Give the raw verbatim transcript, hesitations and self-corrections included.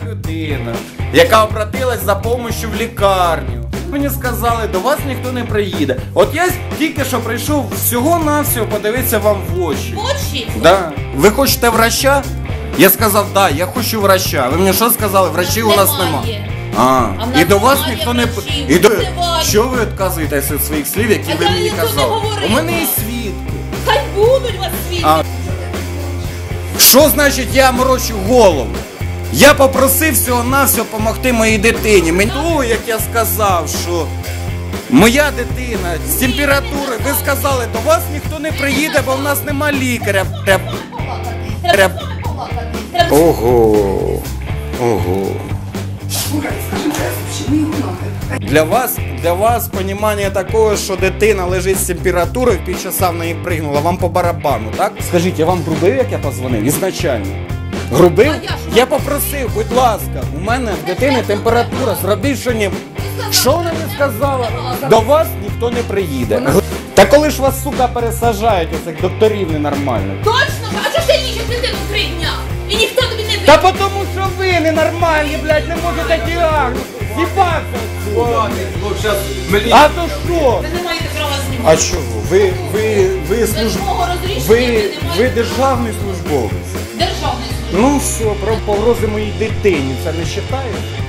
людина, яка обратилась за допомогою в лікарню. Мені сказали, до вас ніхто не приїде. От я тільки що прийшов всього-навсього подивитися вам в очі. В очі? Да. Ви хочете врача? Я сказав, да, я хочу врача. Ви мені що сказали? Врачів у нас нема. А, А в і до вас немає ніхто не... врачів, І до... немає. Що ви відказуєтеся від своїх слів, які А ви я мені нічого не казали? говорила. У мене є свідки. Хай будуть вас свідки. А. Що значить я морочу голову? Я попросив всього-навсього допомогти моїй дитині. Мені, ну, як я сказав, що моя дитина з температурою, ви сказали, до вас ніхто не приїде, бо в нас нема лікаря. Треба Треба. Треба Ого. Ого. Для вас, для вас розуміння такого, що дитина лежить з температурою, півчаса в неї пригнула, вам по барабану, так? Скажіть, я вам грубив, як я позвонив? Ізначально. Грубив? А я що? Я попросив, будь ласка, у мене в дитини температура, зробіть що-небудь. Що вона не сказала? До вас ніхто не приїде. Та коли ж вас, сука, пересаджають, оцих докторів ненормальних? Точно? А що ж ти лічиш дитину три дня? І ніхто тобі не Та вийде. тому що ви ненормальні, блядь, не можете діагноз. З'їбаться. А то що? Ви не маєте права знімати. А чого? Ви, ви, ви служб... Такого розрішення Ви, ви не ви маєте. державний службовець. Державний. Ну все, про погрози моїй дитині це не вважаєте?